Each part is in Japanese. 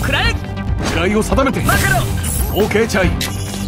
くらえ。 狙いを定めて。 マカロ。 オーケーチャイ。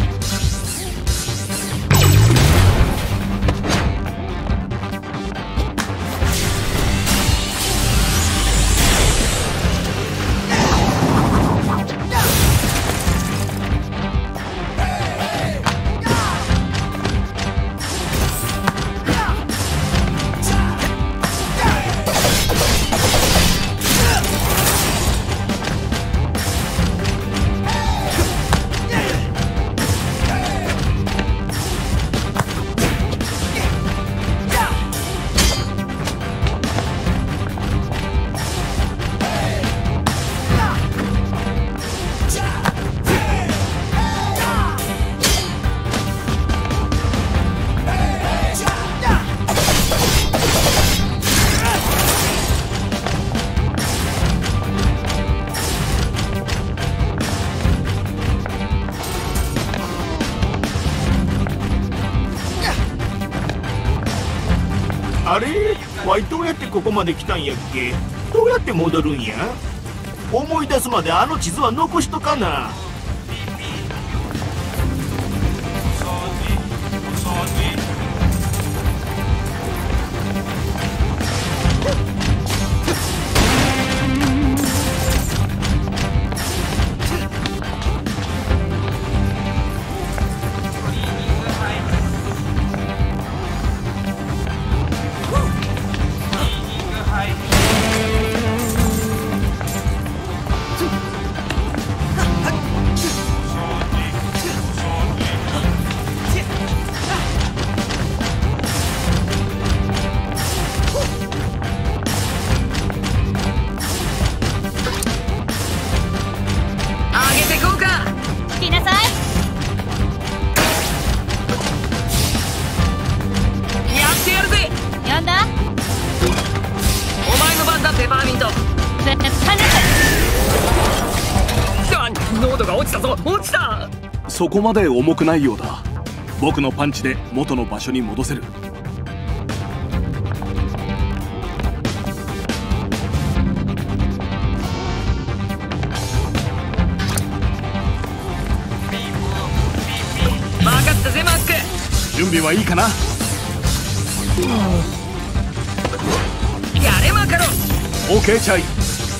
あれ、わいどうやってここまで来たんやっけ。どうやって戻るんや。思い出すまであの地図は残しとかな。 濃度が落ちたぞ。落ちた。 そこまで重くないようだ。僕のパンチで元の場所に戻せる。 分かったぜマック。 準備はいいかな。 やれマカロ。 オーケーチャイ。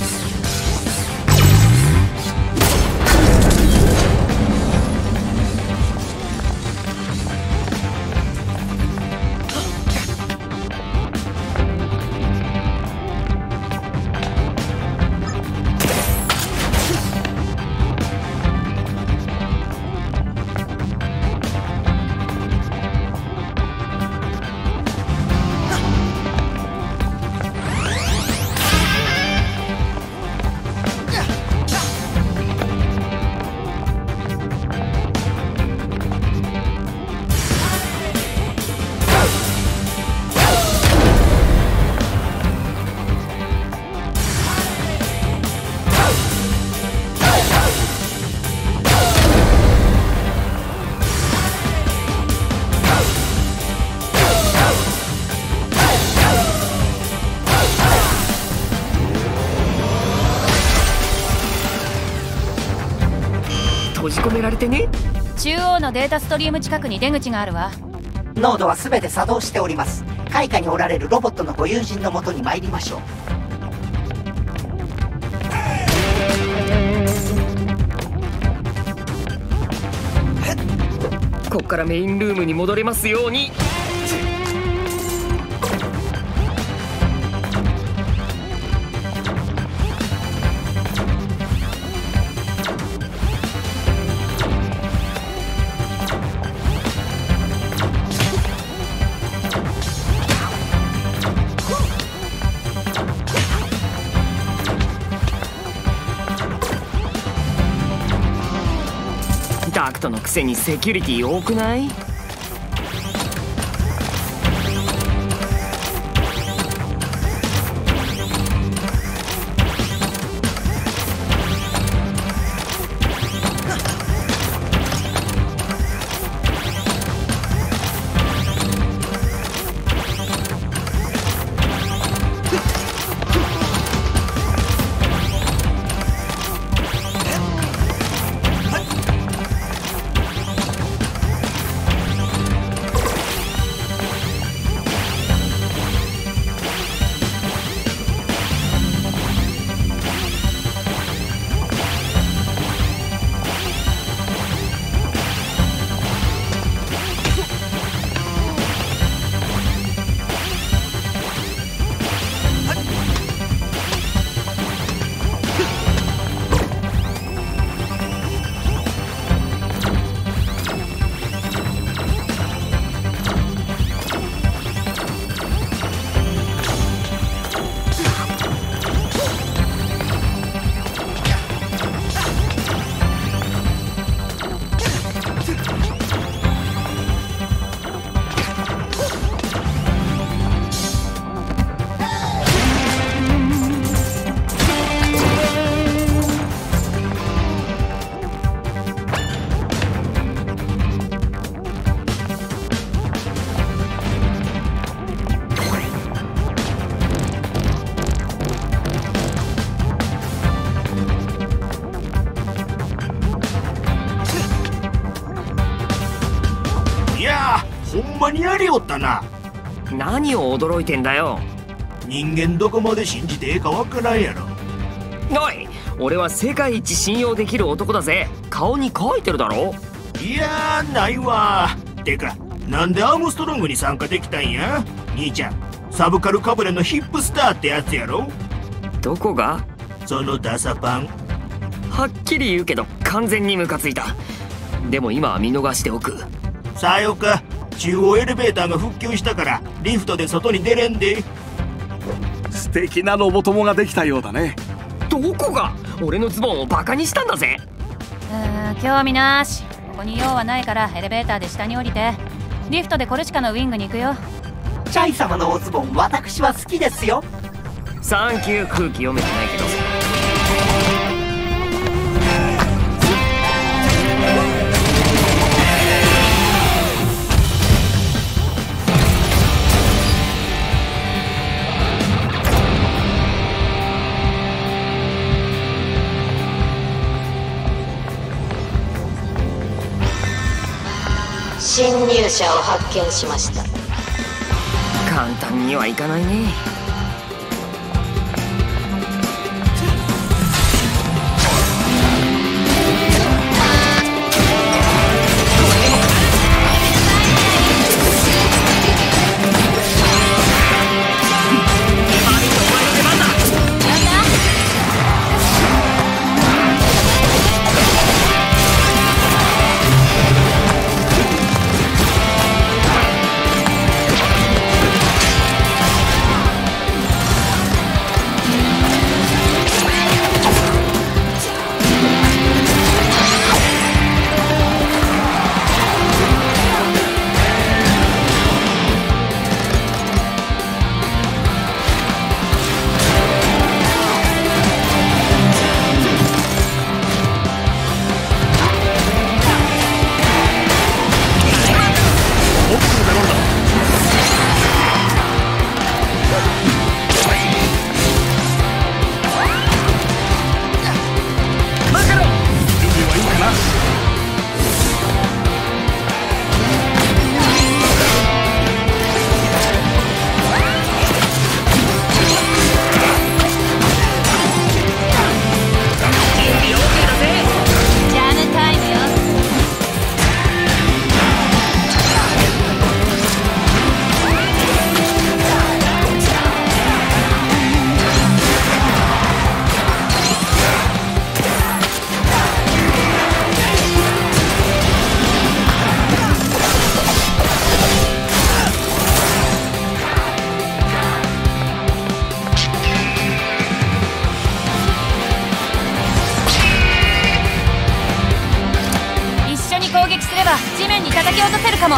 閉じ込められてね。 中央のデータストリーム近くに出口があるわ。 ノードは全て作動しております。階下におられるロボットのご友人のもとに参りましょう。 こっからメインルームに戻れますように。ダクトのくせにセキュリティ多くない？ まにやりおったな。 何を驚いてんだよ。 人間どこまで信じてええかわからんやろ。 おい、俺は世界一信用できる男だぜ。顔に書いてるだろ。 いやー、ないわ。てか、なんでアームストロングに参加できたんや？兄ちゃん、サブカルかぶれのヒップスターってやつやろ？ どこが？ そのダサパン。 はっきり言うけど完全にムカついた。でも今は見逃しておく。 さよか。中央エレベーターが復旧したからリフトで外に出れんで。 素敵なロボ友ができたようだね。 どこが？俺のズボンをバカにしたんだぜ。 興味なし。ここに用はないからエレベーターで下に降りて、リフトでコルシカのウィングに行くよ。 チャイ様のおズボン、私は好きですよ。 サンキュー。空気読めてないけど。 侵入者を発見しました。 簡単にはいかないね。 地面に叩き落とせるかも。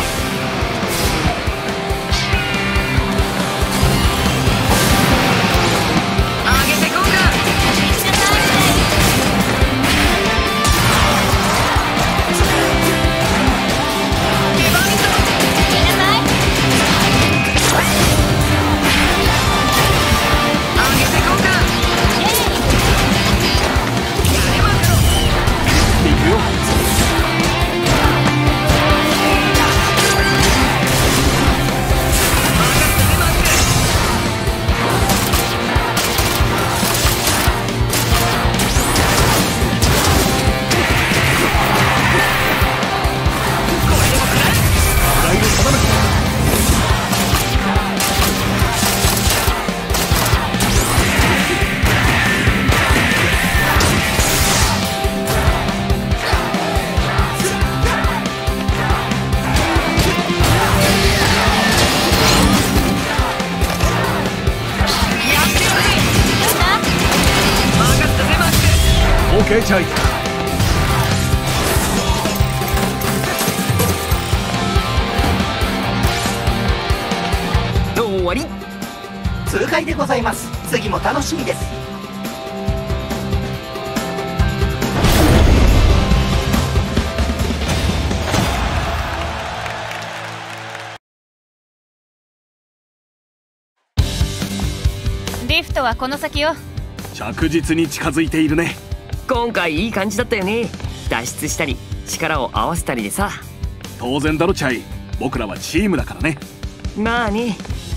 OK チャイ。 終わり。 痛快でございます。次も楽しみです。 リフトはこの先よ。 着実に近づいているね。 今回いい感じだったよね。脱出したり力を合わせたりでさ。 当然だろチャイ。 僕らはチームだからね。 まあね。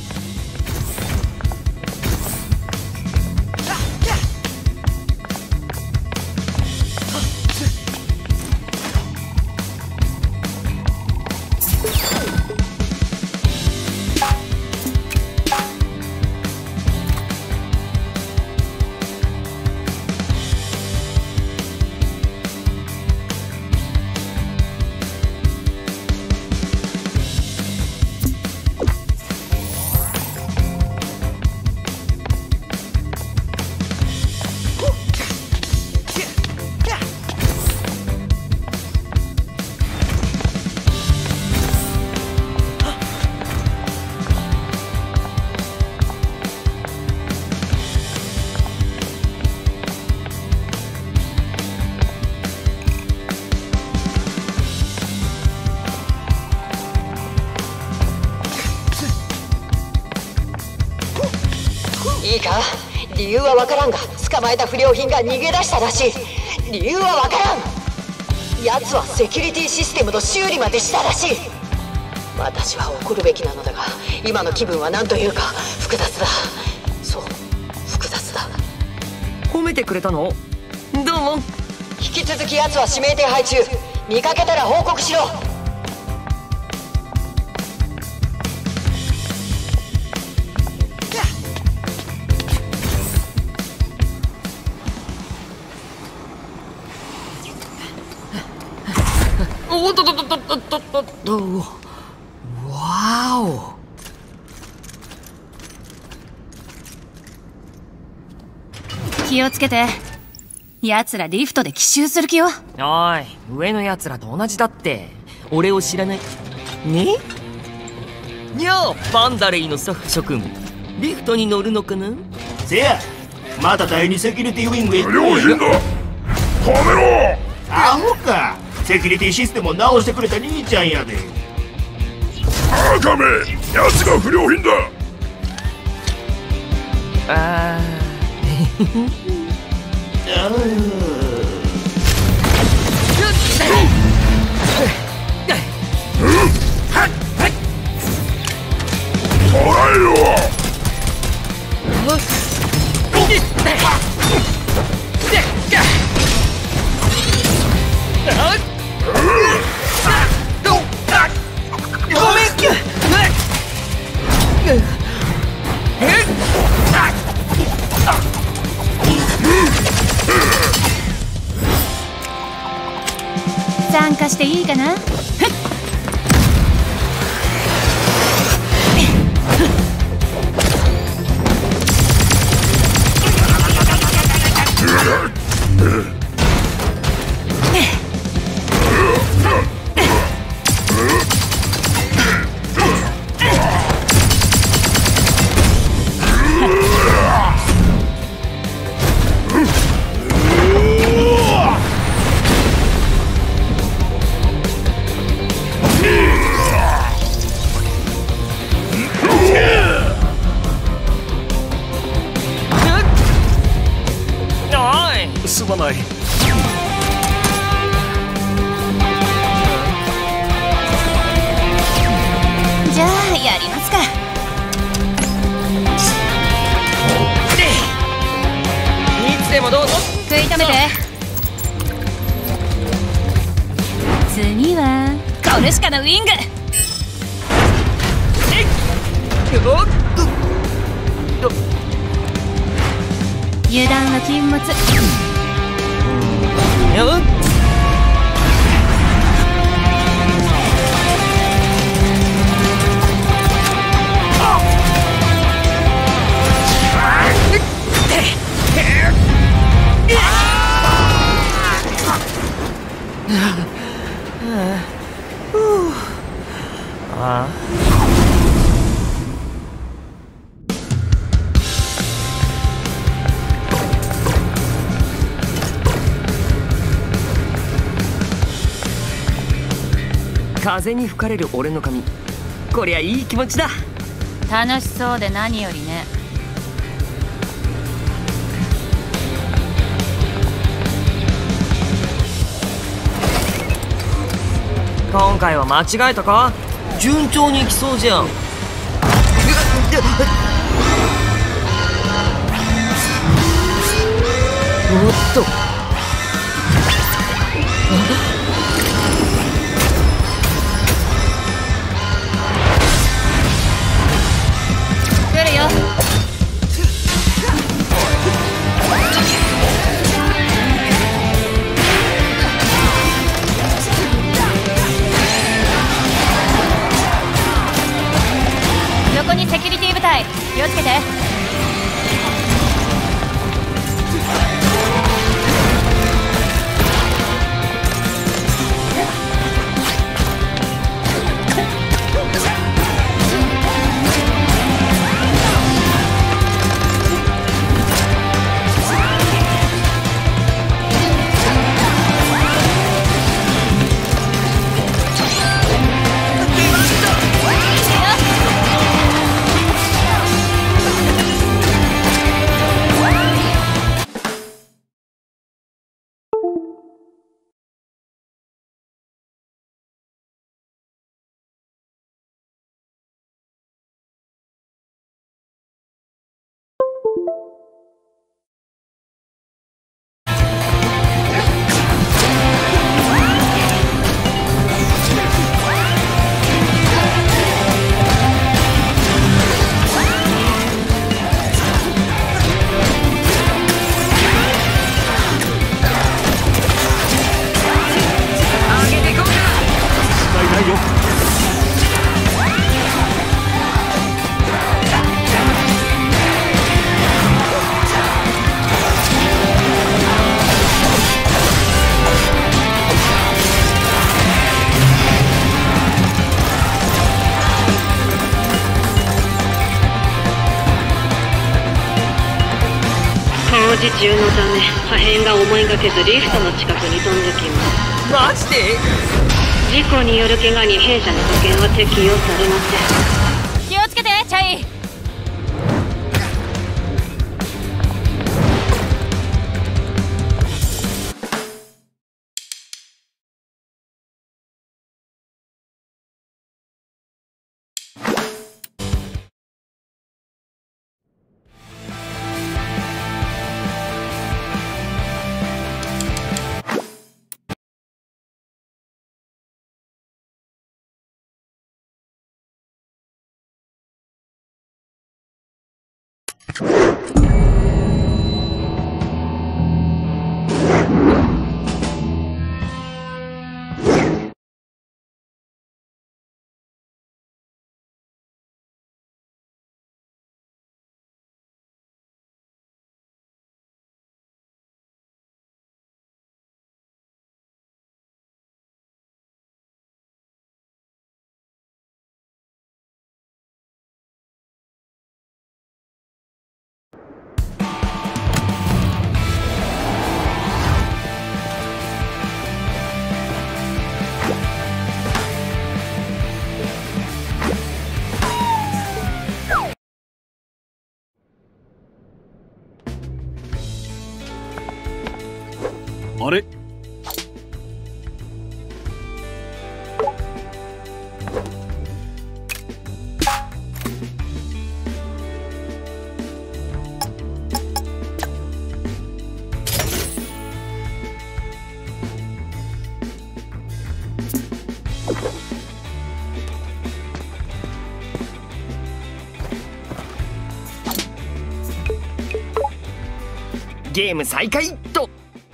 いいか、理由はわからんが捕まえた不良品が逃げ出したらしい。理由はわからん。奴はセキュリティシステムの修理までしたらしい。私は怒るべきなのだが、今の気分は何というか複雑だ。そう、複雑だ。 褒めてくれたの？どうも。 引き続き奴は指名手配中。見かけたら報告しろ。 おっとっとっとっとっとっとっと。わお。 気をつけて。奴らリフトで奇襲する気よ。 おい、上の奴らと同じだって。俺を知らないね。にゃあ、パンダレイのサフ諸君、リフトに乗るのかな？ せや、また第2セキュリティウィングへ行不良品だ。止めろ。 アホか。セキュリティシステムを直してくれた兄ちゃんやで。 バカめ、奴が不良品だ。 あ捕らえろ。 参加していいかな？ すまない。 じゃあやりますか。 いつでもどうぞ。 食い止めて。次はコルシカのウィング。油断は禁物。 風に吹かれる俺の髪、こりゃいい気持ちだ。 楽しそうで何よりね。 今回は間違えたか？ 順調にいきそうじゃん。おっと。 来るよ。横にセキュリティ部隊、気をつけて。 工事中のため破片が思いがけずリフトの近くに飛んできます。 マジで？ 事故による怪我に弊社の保険は適用されません。 気をつけて、チャイ。 あれ？ ゲーム再開と。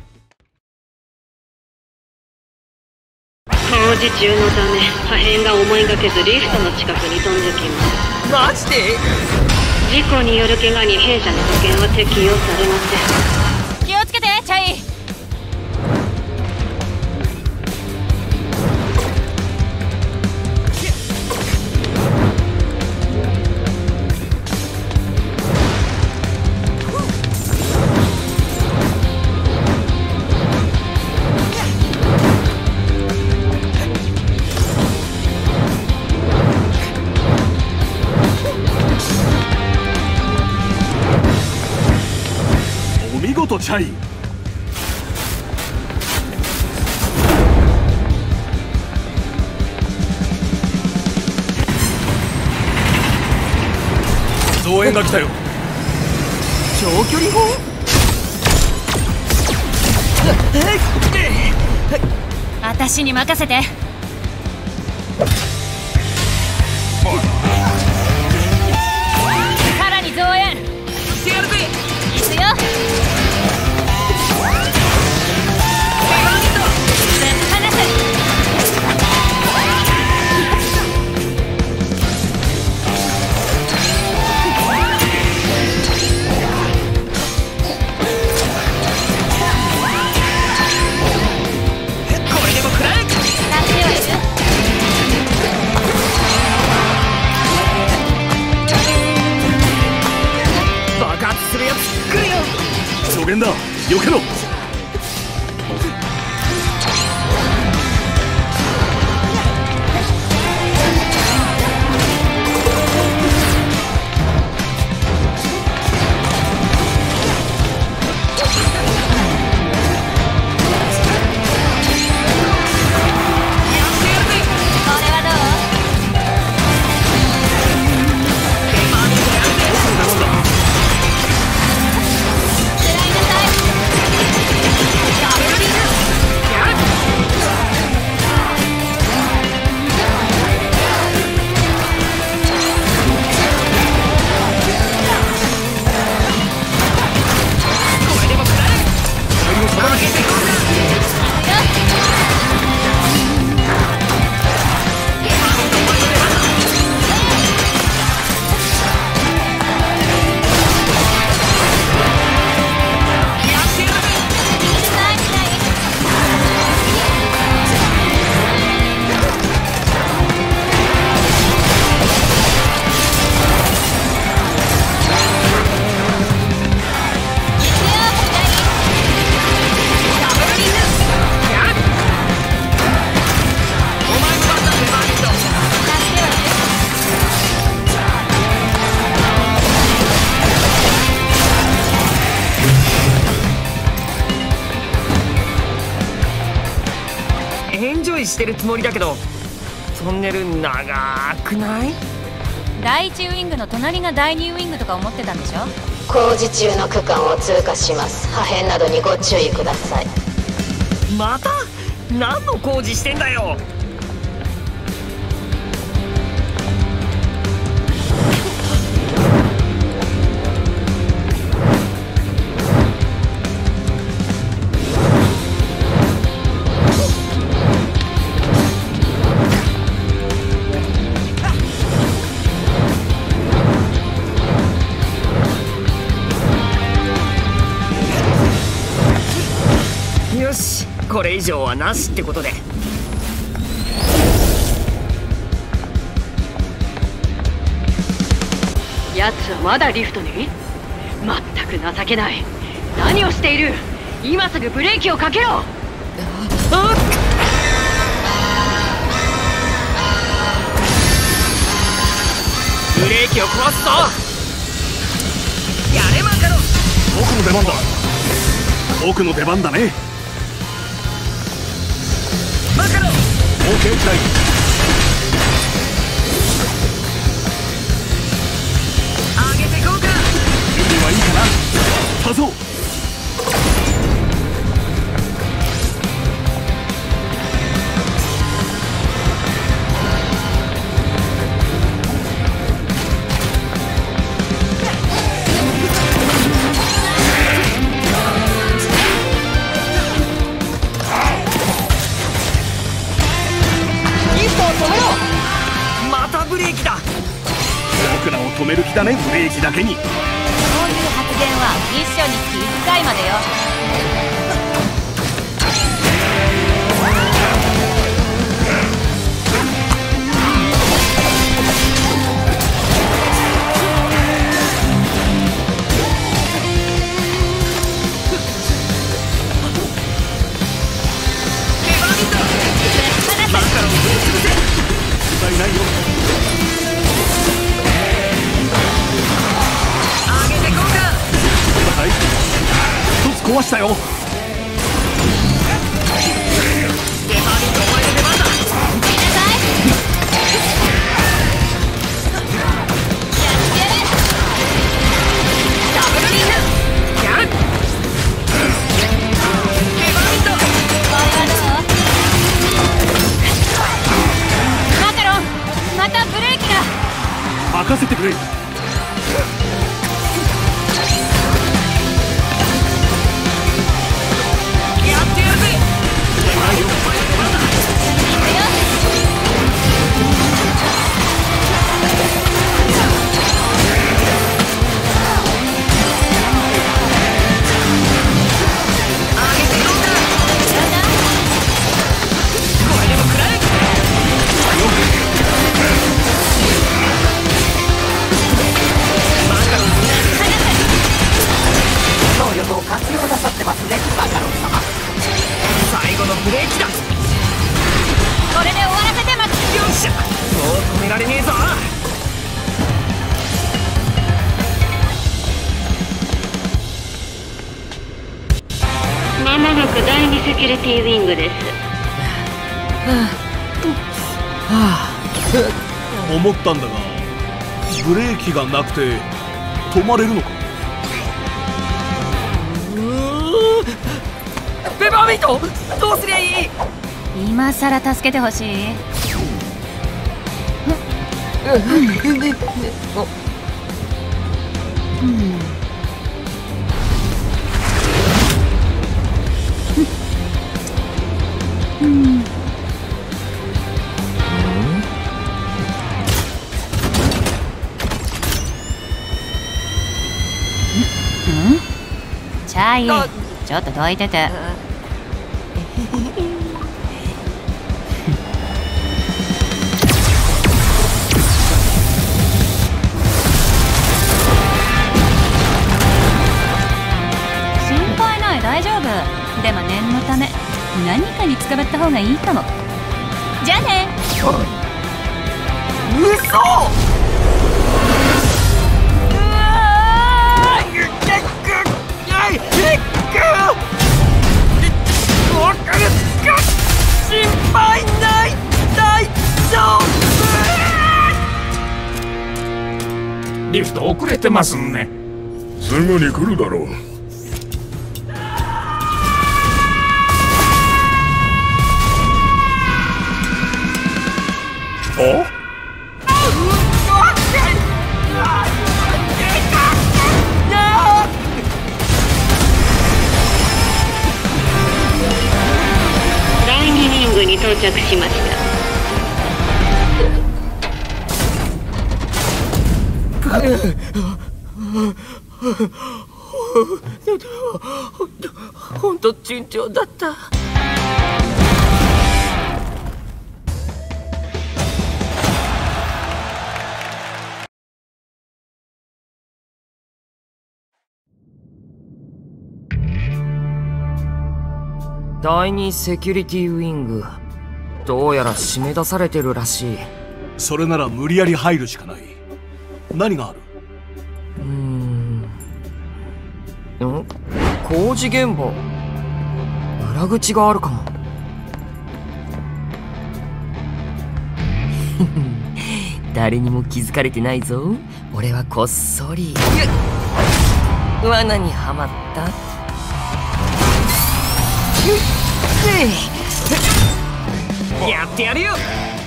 工事中のため破片が思いがけずリフトの近くに飛んできます。 マジで？ 事故による怪我に弊社の保険は適用されません。 気をつけて、チャイ。 お見事チャイ。 応援が来たよ。 長距離砲？ 私に任せて。さらに増援。 してやるぜ。 行くよ。ぶっ放す。 助言だ、避けろ。 してるつもりだけど、トンネル長くない？ 第1ウィングの隣が第2ウィングとか思ってたんでしょ？ 工事中の区間を通過します。破片などにご注意ください。 また？何の工事してんだよ。よし、これ以上はなしってことで。 やつはまだリフトに？まったく情けない。何をしている？今すぐブレーキをかけろ。 ブレーキを壊すぞ。やれマカロン。 僕の出番だ。僕の出番だね。 マカロン。 オーケー、期待。 上げてこうか。 準備はいいかな。さそう。 またブレーキだ。 僕らを止める気だね、ブレーキだけに。 そういう発言はミッションにつき1回までよ。 問題ないよ。 上げてこうか。 はい、一つ壊したよ。 デパーミット、お前の出番だ。 見なさい。やってやる。 てくれ。 能力を活用なさってますね、マカロン様。 最後のブレーキだ。 これで終わらせてます。 よっしゃ、もう止められねえぞ。 まもなく第2セキュリティウィングです。 思ったんだが、ブレーキがなくて止まれるのか。 ペパーミント、どうすりゃいい？ 今さら助けてほしい。チャイ、ちょっとどいてて。心配ない、大丈夫。でも念のため何かに捕まった方がいいかも。じゃあね。 嘘！心配ない、大丈夫。 リフト遅れてますね。すぐに来るだろう。あ？ 第2ウィングに到着しました。 ほんと順調だった。第2セキュリティウィング、どうやら締め出されてるらしい。 それなら無理やり入るしかない。何がある？ 工事現場、裏口があるかも。誰にも気づかれてないぞ。俺はこっそり罠にはまった。やってやるよ。